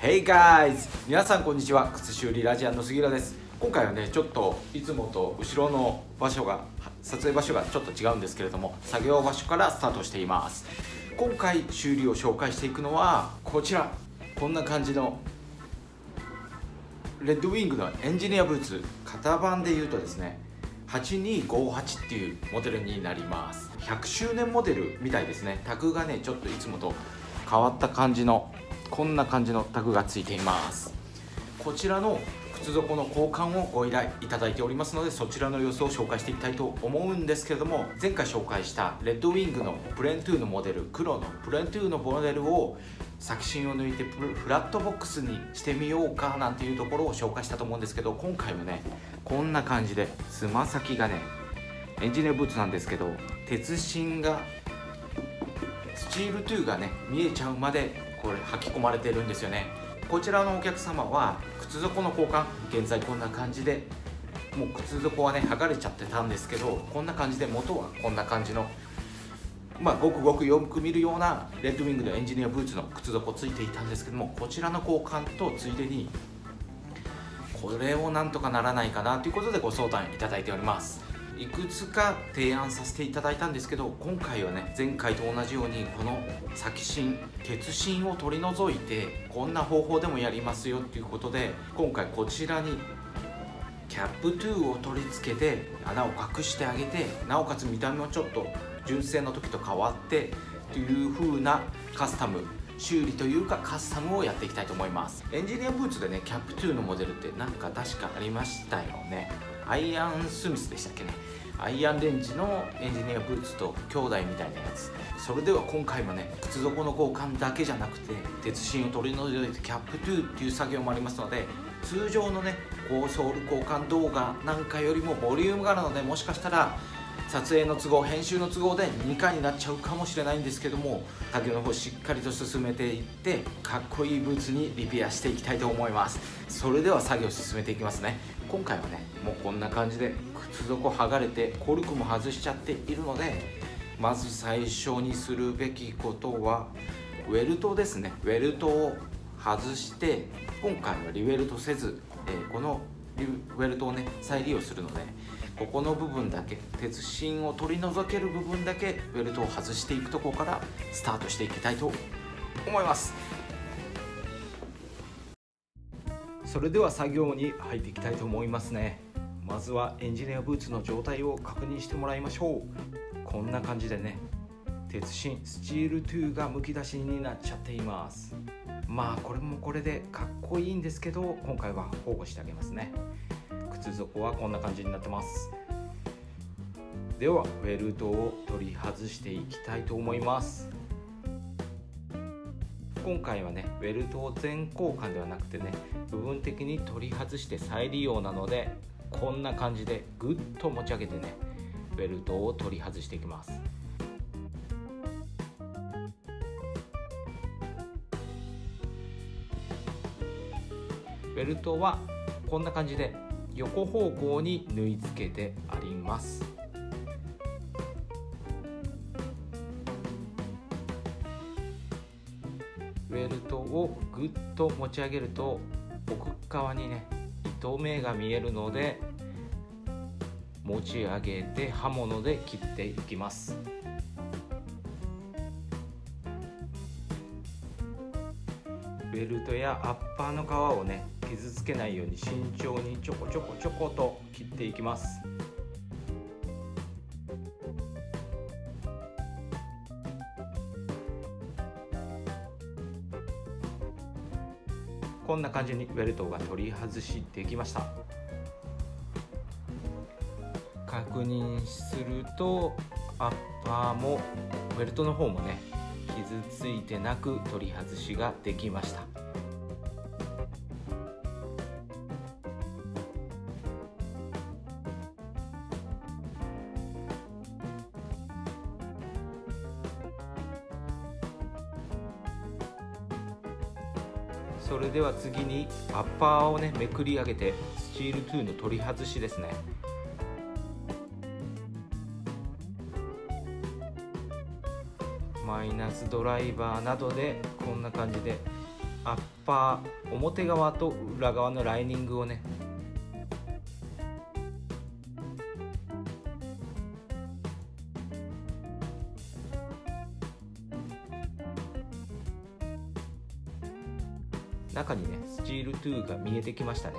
Hey guys! 皆さんこんにちは。靴修理ラジアンの杉浦です。今回はね、ちょっといつもと後ろの場所が、撮影場所がちょっと違うんですけれども、作業場所からスタートしています。今回修理を紹介していくのはこちら。こんな感じのレッドウィングのエンジニアブーツ、型番でいうとですね、8258っていうモデルになります。100周年モデルみたいですね。タグがね、ちょっといつもと変わった感じの、こんな感じのタグがついています。こちらの靴底の交換をご依頼いただいておりますので、そちらの様子を紹介していきたいと思うんですけれども、前回紹介したレッドウィングのプレーントゥーのモデル、黒のプレーントゥーのモデルを先芯を抜いてフラットボックスにしてみようかなんていうところを紹介したと思うんですけど、今回もね、こんな感じでつま先がね、エンジニアブーツなんですけど、鉄芯がスチールトゥーがね見えちゃうまでこれ履き込まれてるんですよね。こちらのお客様は靴底の交換、現在こんな感じで、もう靴底はね剥がれちゃってたんですけど、こんな感じで、元はこんな感じのごくごくよく見るようなレッドウィングのエンジニアブーツの靴底ついていたんですけども、こちらの交換とついでにこれをなんとかならないかなということでご相談いただいております。いくつか提案させていただいたんですけど、今回はね、前回と同じようにこの先芯、鉄芯を取り除いてこんな方法でもやりますよということで、今回こちらにキャップトゥーを取り付けて穴を隠してあげて、なおかつ見た目もちょっと純正の時と変わってという風なカスタム修理というかカスタムをやっていきたいと思います。エンジニアブーツでね、キャップトゥーのモデルってなんか確かありましたよね。アイアンスミスでしたっけね。アイアンレンジのエンジニアブーツと兄弟みたいなやつ。それでは今回もね、靴底の交換だけじゃなくて鉄芯を取り除いてキャップトゥーっていう作業もありますので、通常のねソール交換動画なんかよりもボリュームがあるので、もしかしたら撮影の都合、編集の都合で2回になっちゃうかもしれないんですけども、作業の方しっかりと進めていってかっこいいブーツにリペアしていきたいと思います。それでは作業進めていきますね。今回はね、もうこんな感じで靴底剥がれてコルクも外しちゃっているので、まず最初にするべきことはウェルトですね。ウェルトを外して、今回はリウェルトせず、このウェルトをね再利用するので、ここの部分だけ、鉄芯を取り除ける部分だけウェルトを外していくところからスタートしていきたいと思います。それでは作業に入っていきたいと思いますね。まずはエンジニアブーツの状態を確認してもらいましょう。こんな感じでね、鉄芯スチールトゥーがむき出しになっちゃっています。これもこれでかっこいいんですけど、今回は保護してあげますね。靴底はこんな感じになってます。ではウェルトを取り外していきたいと思います。今回はね、ウェルトを全交換ではなくてね、部分的に取り外して再利用なので、こんな感じでぐっと持ち上げてね、ウェルトを取り外していきます。ベルトはこんな感じで横方向に縫い付けてあります。ベルトをぐっと持ち上げると奥側にね糸目が見えるので、持ち上げて刃物で切っていきます。ベルトやアッパーの皮をね傷つけないように慎重にちょこちょこちょこと切っていきます。こんな感じにベルトが取り外しできました。確認するとアッパーもベルトの方もね傷ついてなく取り外しができました。それでは次にアッパーをねめくり上げて、スチールトゥーの取り外しですね。マイナスドライバーなどでこんな感じでアッパー表側と裏側のライニングをね中にねスチールトゥーが見えてきましたね。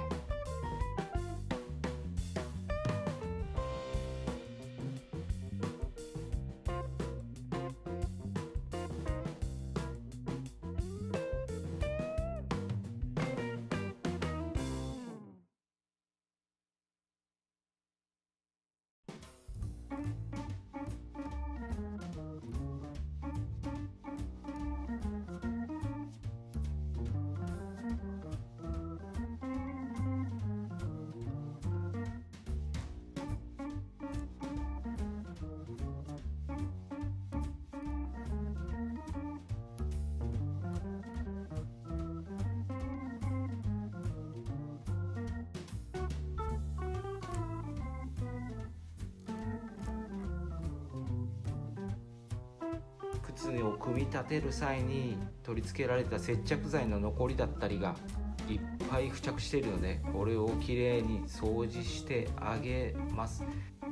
靴を組み立てる際に取り付けられた接着剤の残りだったりがいっぱい付着しているので、これをきれいに掃除してあげます。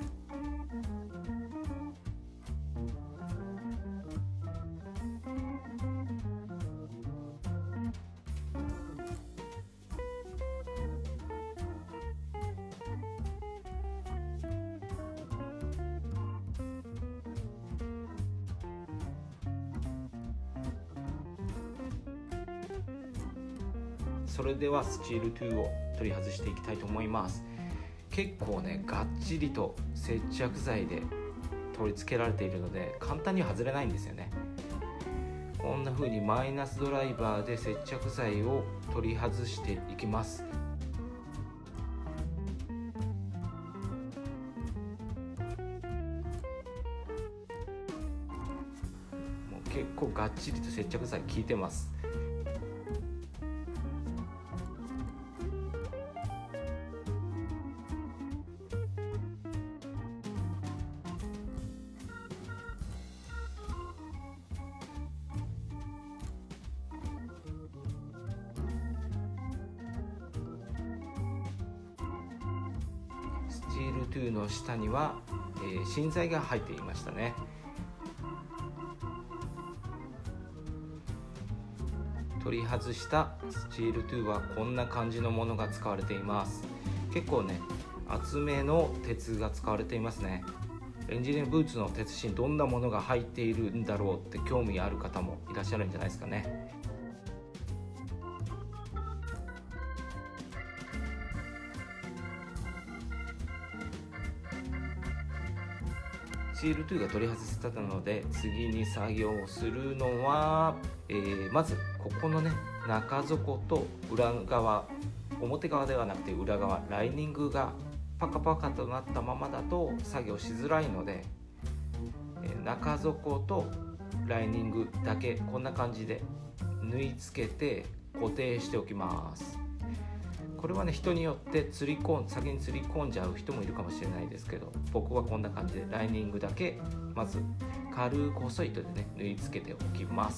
それではスチールトゥーを取り外していきたいと思います。結構ねがっちりと接着剤で取り付けられているので簡単には外れないんですよね。こんな風にマイナスドライバーで接着剤を取り外していきます。もう結構がっちりと接着剤効いてます。スチールトゥーの下には、芯材が入っていましたね。取り外したスチールトゥーはこんな感じのものが使われています。結構ね厚めの鉄が使われていますね。エンジニアブーツの鉄芯どんなものが入っているんだろうって興味ある方もいらっしゃるんじゃないですかね。シールトゥーが取り外せたので次に作業するのは、まずここのね中底と裏側、表側ではなくて裏側、ライニングがパカパカとなったままだと作業しづらいので、中底とライニングだけこんな感じで縫い付けて固定しておきます。これはね人によって先に吊り込んじゃう人もいるかもしれないですけど、僕はこんな感じでライニングだけまず軽く細い糸でね縫い付けておきます。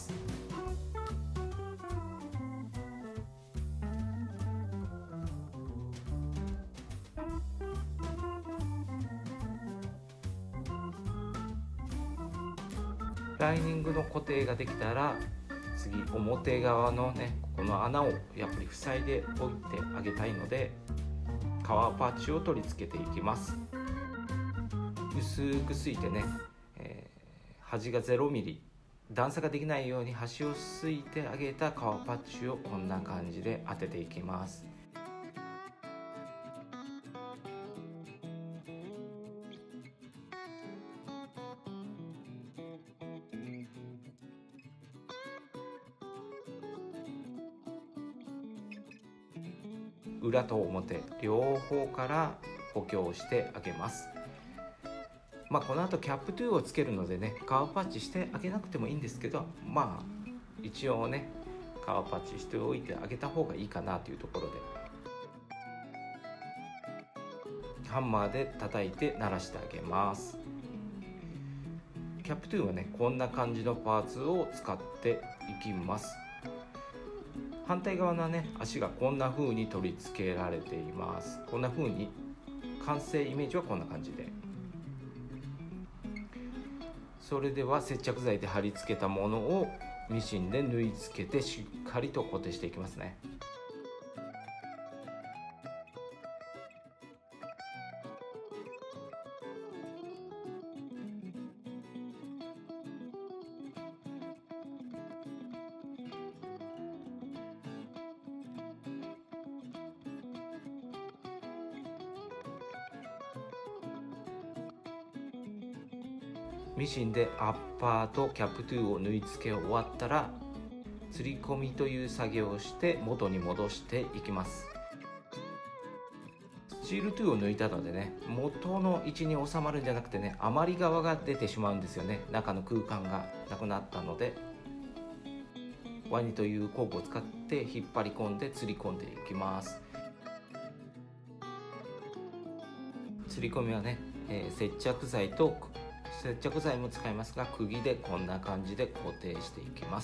ライニングの固定ができたら次表側のねこの穴をやっぱり塞いでおいてあげたいので革パッチを取り付けていきます。薄くすいてね、端が0ミリ、段差ができないように端をすいてあげた革パッチをこんな感じで当てていきます。裏と表両方から補強してあげます。この後キャップトゥーをつけるのでね革パッチしてあげなくてもいいんですけど、一応ね革パッチしておいてあげた方がいいかなというところでハンマーで叩いて鳴らしてあげます。キャップトゥーはねこんな感じのパーツを使っていきます。 反対側のね足がこんな風に取り付けられています。こんな風に完成イメージはこんな感じで、それでは接着剤で貼り付けたものをミシンで縫い付けてしっかりと固定していきますね。ミシンでアッパーとキャップトゥーを縫い付け終わったら、釣り込みという作業をして元に戻していきます。スチールトゥーを抜いたのでね、元の位置に収まるんじゃなくてね、余り側が出てしまうんですよね。中の空間がなくなったので、ワニという工具を使って引っ張り込んで釣り込んでいきます。釣り込みはね、接着剤も使いますが、釘でこんな感じで固定していきます。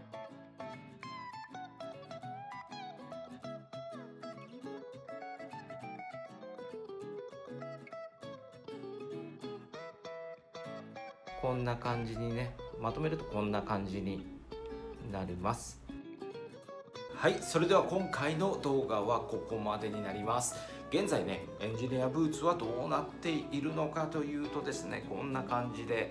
こんな感じにね、まとめるとこんな感じになります。はい、それでは今回の動画はここまでになります。現在ね、エンジニアブーツはどうなっているのかというとですね、こんな感じで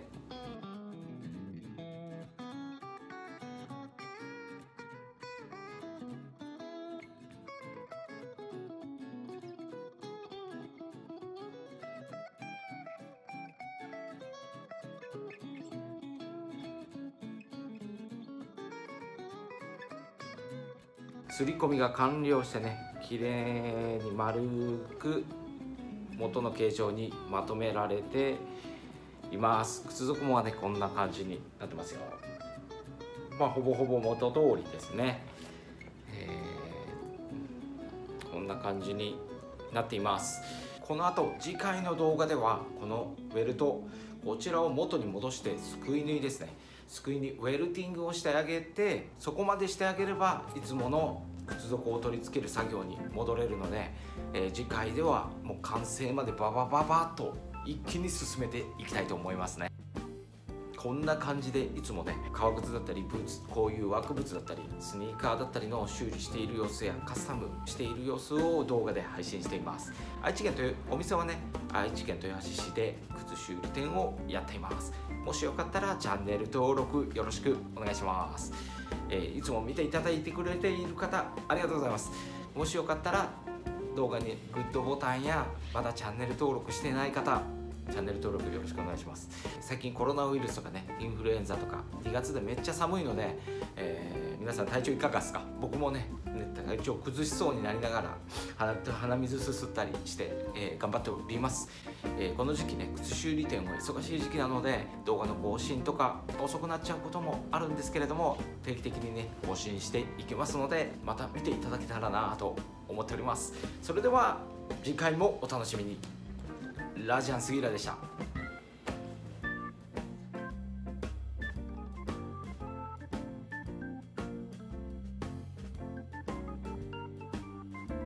釣り込みが完了してね、綺麗に丸く元の形状にまとめられています。靴底もねこんな感じになってますよ。ほぼほぼ元通りですね。こんな感じになっています。この後次回の動画ではこのウェルト、こちらを元に戻してすくい縫いですね、すくいにウェルティングをしてあげて、そこまでしてあげればいつもの靴底を取り付ける作業に戻れるので、次回ではもう完成までババババッと一気に進めていきたいと思いますね。こんな感じでいつもね、革靴だったりブーツ、こういうワークブーツだったりスニーカーだったりの修理している様子やカスタムしている様子を動画で配信しています。愛知県というお店はね、愛知県豊橋市で靴修理店をやっています。もしよかったらチャンネル登録よろしくお願いします。いつも見ていただいてくれている方ありがとうございます。もしよかったら動画にグッドボタンやまだチャンネル登録していない方、チャンネル登録よろしくお願いします。最近コロナウイルスとかね、インフルエンザとか2月でめっちゃ寒いので、皆さん体調いかがですか？僕もね体調崩しそうになりながら鼻水すすったりして、頑張っております。この時期ね、靴修理店は忙しい時期なので動画の更新とか遅くなっちゃうこともあるんですけれども、定期的にね更新していきますので、また見ていただけたらなと思っております。それでは次回もお楽しみに。ラジアン杉浦でした。